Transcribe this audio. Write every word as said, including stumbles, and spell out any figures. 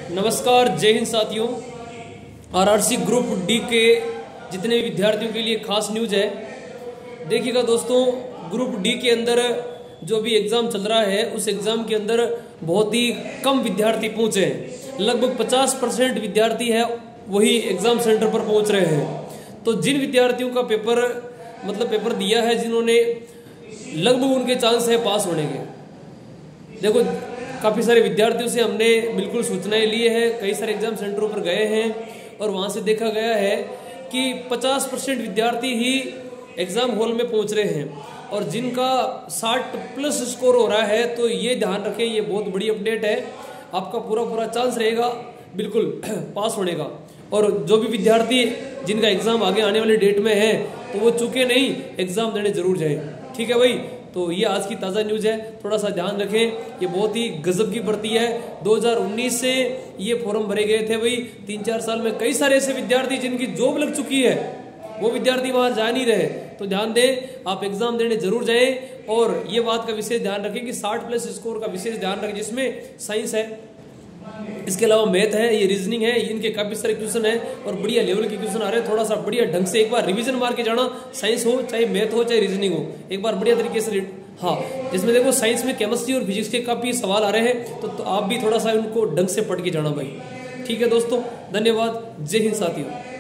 नमस्कार, जय हिंद साथियों। आरआरसी ग्रुप डी के जितने भी विद्यार्थियों के लिए खास न्यूज है। देखिएगा दोस्तों, ग्रुप डी के अंदर जो भी एग्जाम चल रहा है उस एग्जाम के अंदर बहुत ही कम विद्यार्थी पहुंचे हैं। लगभग पचास परसेंट विद्यार्थी है वही एग्जाम सेंटर पर पहुंच रहे हैं। तो जिन विद्यार्थियों का पेपर मतलब पेपर दिया है, जिन्होंने लगभग उनके चांस है पास होने के। देखो, काफ़ी सारे विद्यार्थियों से हमने बिल्कुल सूचनाएं लिए हैं, कई सारे एग्जाम सेंटरों पर गए हैं और वहाँ से देखा गया है कि पचास परसेंट विद्यार्थी ही एग्ज़ाम हॉल में पहुँच रहे हैं और जिनका साठ प्लस स्कोर हो रहा है। तो ये ध्यान रखें, ये बहुत बड़ी अपडेट है। आपका पूरा पूरा चांस रहेगा बिल्कुल पास होने का। और जो भी विद्यार्थी जिनका एग्ज़ाम आगे आने वाली डेट में है तो वो चूके नहीं, एग्ज़ाम देने जरूर जाए। ठीक है भाई, तो ये आज की ताज़ा न्यूज़ है, थोड़ा सा ध्यान रखें। ये बहुत ही गजब की भर्ती है। दो हज़ार उन्नीस से ये फॉर्म भरे गए थे भाई। तीन चार साल में कई सारे ऐसे विद्यार्थी जिनकी जॉब लग चुकी है, वो विद्यार्थी वहाँ जा नहीं रहे। तो ध्यान दें, आप एग्जाम देने जरूर जाएं। और ये बात का विशेष ध्यान रखें कि साठ प्लस स्कोर का विशेष ध्यान रखें, जिसमें साइंस है, इसके अलावा मैथ है, ये रीजनिंग है। इनके काफी सारे क्वेश्चन है और बढ़िया लेवल के क्वेश्चन आ रहे हैं। थोड़ा सा बढ़िया ढंग से एक बार रिवीजन मार के जाना। साइंस हो चाहे मैथ हो चाहे रीजनिंग हो, एक बार बढ़िया तरीके से। हाँ, जिसमें देखो साइंस में केमिस्ट्री और फिजिक्स के काफी सवाल आ रहे हैं, तो, तो आप भी थोड़ा सा उनको ढंग से पढ़ के जाना भाई। ठीक है दोस्तों, धन्यवाद, जय हिंद साथियों।